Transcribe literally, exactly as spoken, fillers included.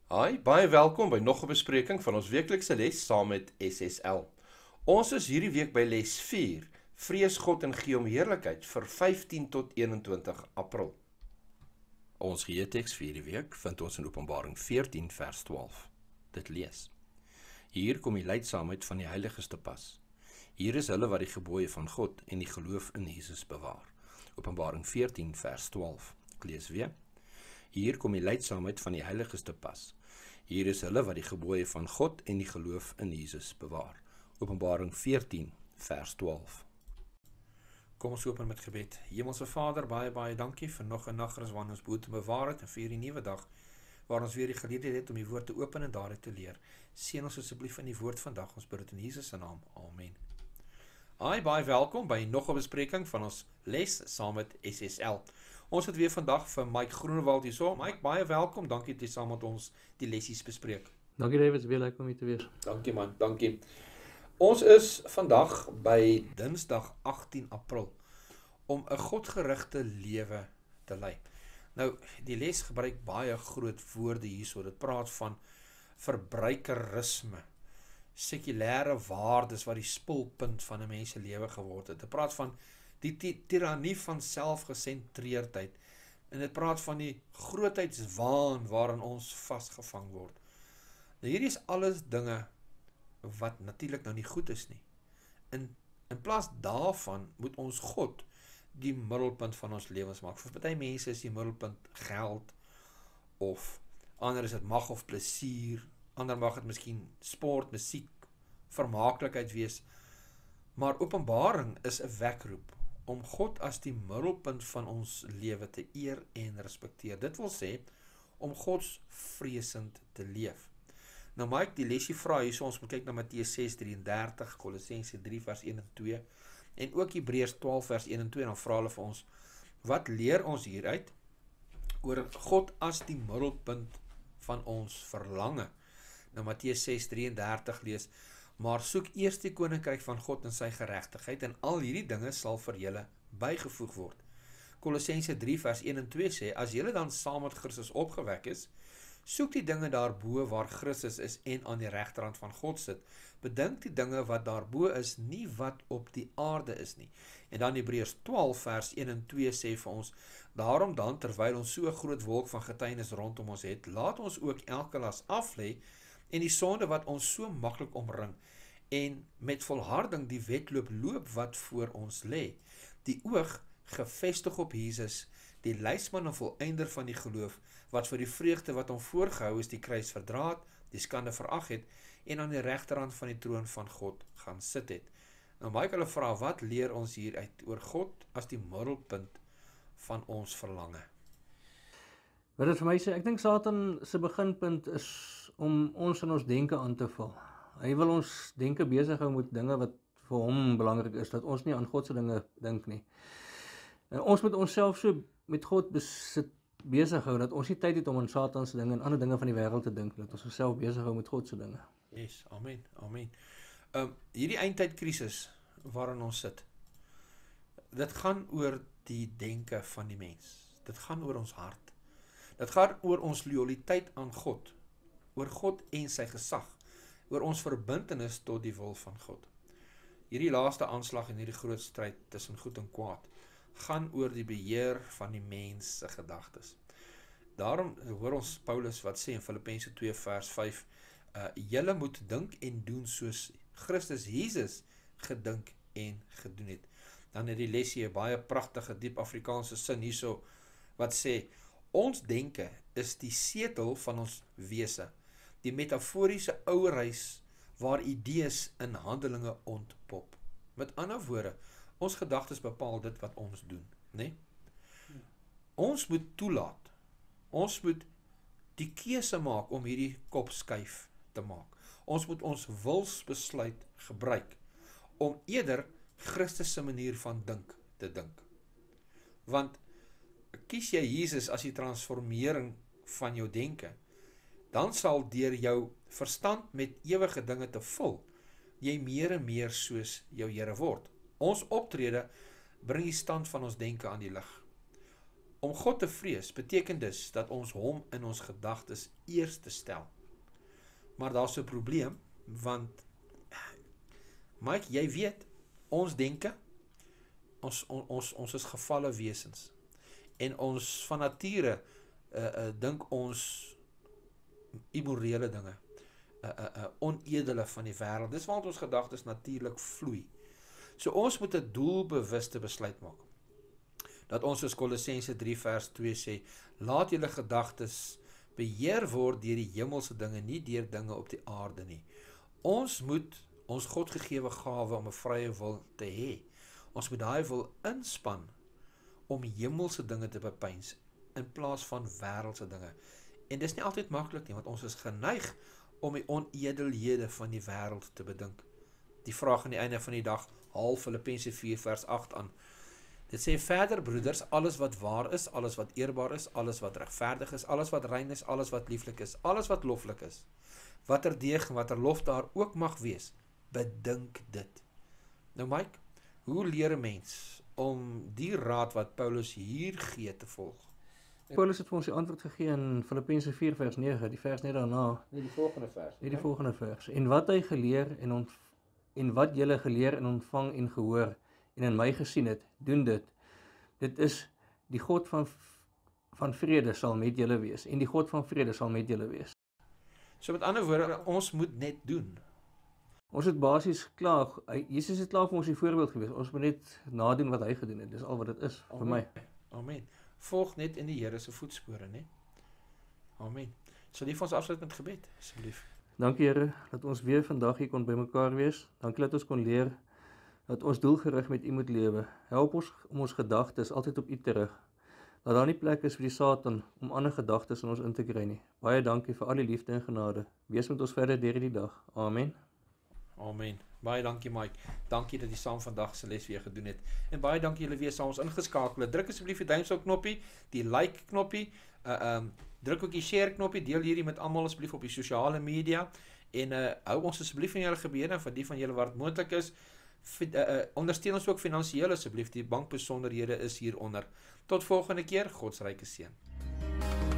Hi, baie welkom by nog 'n bespreking van ons weeklikse les saam met S S L. Ons is hierdie week by les vier, Vrees God en gee hom heerlikheid vir vyftien tot eenentwintig April. Ons geheeteks vir hierdie week vind ons in Openbaring veertien vers twaalf. Dit lees: Hier kom die leidsaamheid van die heiliges te pas. Hier is hulle wat die gebooie van God en die geloof in Jesus bewaar. Openbaring veertien vers twaalf. Ek lees weer: Hier kom die leidsaamheid van die heiliges te pas. Hier is hulle wat die gebooie van God en die geloof in Jesus bewaar. Openbaring veertien vers twaalf. Kom ons open met gebed. Hemelse Vader, baie baie dankie vir nog 'n nagrus waarin ons behoed te bewaar het en vir hierdie nuwe dag waar ons weer die geleentheid het om die woord te open en daaruit te leer. Seën ons asseblief in die woord vandag. Ons bid dit in Jesus se naam. Amen. Hi, baie welkom by nog 'n bespreking van ons les saam met S S L. Ons het weer vandag vir Mike Groenewald hierso. Mike, baie welkom. Dankie dat jy saam met ons die lessies bespreek. Dankie David, weer lekker om hier te wees. Dankie man, dankie. Ons is vandag by Dinsdag agtien April om 'n godgerigte lewe te lei. Nou, die les gebruik baie groot woorde hierso. Dit praat van verbruikerisme, sekulêre waardes wat die spulpunt van 'n mens se lewe geword het. Dit praat van die tirannie van selfgesentreerdheid en dit praat van die grootheidswaan waarin ons vasgevang word. Nou hierdie is alles dinge wat natuurlik nou nie goed is nie. In, in plaas daarvan moet ons God die middelpunt van ons lewens maak. Vir party mense is die middelpunt geld, of ander is dit mag of plesier, ander mag dit miskien sport, musiek, vermaaklikheid wees. Maar Openbaring is 'n wekroep om God as die middelpunt van ons lewe te eer en respekteer. Dit wil sê, om Gods vreesend te leef. Nou maak ek die lesie vra hierso, ons moet kyk na Matteus ses drieëndertig, Kolossense drie vers een en twee, en ook Hebreërs twaalf vers een en twee, en dan vra hulle vir ons, wat leer ons hieruit oor God as die middelpunt van ons verlange? Nou Matteus ses drieëndertig lees, maar soek eers die koninkryk van God en sy geregtigheid, en al hierdie dinge sal vir julle bygevoeg word. Kolossense drie vers een en twee sê, as julle dan saam met Christus opgewek is, soek die dinge daarbo waar Christus is en aan die regterhand van God sit. Bedink die dinge wat daarbo is, nie wat op die aarde is nie. En dan Hebreërs twaalf vers een en twee sê vir ons, daarom dan, terwyl ons so 'n groot wolk van getuienis rondom ons het, laat ons ook elke las aflê en die sonde wat ons so maklik omring, en met volharding die wedloop loop wat voor ons lê. Die oog gefestig op Jesus, die leidsman en volëinder van die geloof, wat vir die vreugde wat hom voorgehou is, die kruis verdra het, die skande verag het, en aan die regterhand van die troon van God gaan sit het. Nou maak hulle vra, wat leer ons hier uit oor God as die middelpunt van ons verlange? Wat dit vir my sê, ek dink Satan se beginpunt is om ons in ons denke aan te val. Hy wil ons denke besig hou met dinge wat vir hom belangrik is, dat ons nie aan God se dinge dink nie. En ons moet onsself so met God besit besig hou, dat ons nie tyd het om aan Satan se dinge en ander dinge van die wêreld te dink, dat ons onsself besig hou met God se dinge. Yes, amen, amen. Um, hierdie eindtydkrisis waarin ons sit, dit gaan oor die denke van die mens. Dit gaan oor ons hart. Dit gaan oor ons loyaliteit aan God, oor God en sy gesag, oor ons verbintenis tot die wil van God. Hierdie laaste aanslag en hierdie groot stryd tussen goed en kwaad gaan oor die beheer van die mens se gedagtes. Daarom hoor ons Paulus wat sê in Filippense twee vers vyf, uh, julle moet dink en doen soos Christus Jesus gedink en gedoen het. Dan het die lesie 'n baie pragtige diep Afrikaanse sin hierso wat sê, ons denke is die setel van ons wese, die metaforiese ouerhuis waar idees in handelinge ontpop. Met ander woorde, ons gedagtes bepaal dit wat ons doen, né? Ons moet toelaat, ons moet die keuse maak om hierdie kop skuif te maak. Ons moet ons wilsbesluit gebruik om eerder Christus se manier van dink te dink. Want kies jy Jesus as die transformering van jou denke, dan sal deur jou verstand met ewige dinge te vul, jy meer en meer soos jou Here word. Ons optrede bring die stand van ons denke aan die lig. Om God te vrees beteken dus dat ons hom in ons gedagtes eers te stel. Maar daar's 'n probleem, want Mike, jy weet, ons denke, ons on, ons ons is gefalle wesens. En ons van nature uh, uh, dink ons immorele dinge, uh, uh, uh, onedele van die wêreld. Dis waar ons gedagtes natuurlik vloei. So ons moet 'n doelbewuste besluit maak. Dat ons soos Kolossense drie vers twee sê, laat julle gedagtes beheer word deur die hemelse dinge, nie deur dinge op die aarde nie. Ons moet ons Godgegewe gawe om 'n vrye wil te hê. Ons moet daai wil inspann om hemelse dinge te bepeins in plaas van wêreldse dinge. En dis nie altyd maklik nie, want ons is geneig om die onedelhede van die wêreld te bedink. Die vraag aan die einde van die dag haal Filippense vier vers agt aan. Dit sê verder, broeders, alles wat waar is, alles wat eerbaar is, alles wat regverdig is, alles wat rein is, alles wat lieflik is, alles wat loflik is, wat er deeg en wat er lof daar ook mag wees, bedink dit. Nou Mike, hoe leer 'n mens om die raad wat Paulus hier gee te volg? Paulus het vir ons die antwoord gegee in Filippense vier vers nege, die vers net daarna. Nee, die volgende vers. Nee, die volgende vers. En wat hy geleer en ont en wat julle geleer en ontvang en gehoor en in my gesien het, doen dit. Dit is die God van van vrede sal met julle wees en die God van vrede sal met julle wees. So met ander woorde, ons moet net doen. Ons het basies klaar, hy, Jesus het klaar vir ons die voorbeeld gewees. Ons moet net nadoen wat hy gedoen het. Dis al wat dit is vir my. Amen. Volg net in die Here se voetspore, né? Amen. Sal jy vir ons afsluit met gebed, asseblief? Dankie Here dat ons weer vandag hier kon bymekaar wees. Dankie dat ons kon leer dat ons doelgerig met U moet lewe. Help ons om ons gedagtes altyd op U te rig. Dat daar nie plek is vir die Satan om ander gedagtes in ons in te kry nie. Baie dankie vir al die liefde en genade. Wees met ons verder deur hierdie dag. Amen. Amen. Baie dankie Mike. Dankie dat jy saam vandag se les weer gedoen het. En baie dankie julle weer saam ons ingeskakel het. Druk asseblief die duimstok knoppie, die like knoppie, uh um druk ook die share knoppie, deel hierdie met almal asseblief op die sosiale media en uh hou ons asseblief in julle gebede en vir die van julle wat moontlik is, uh, uh, ondersteun ons ook finansiëel asseblief. Die bankbesonderhede is hieronder. Tot volgende keer. God se ryke seën.